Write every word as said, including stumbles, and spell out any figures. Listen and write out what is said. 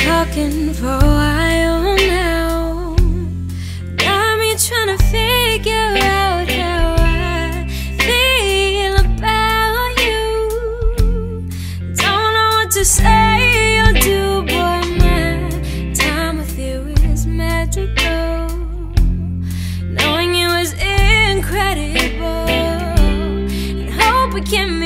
talking for a while now. Got me trying to figure out how I feel about you. Don't know what to say or do, boy, my time with you is magical. Knowing you is incredible, and hope we can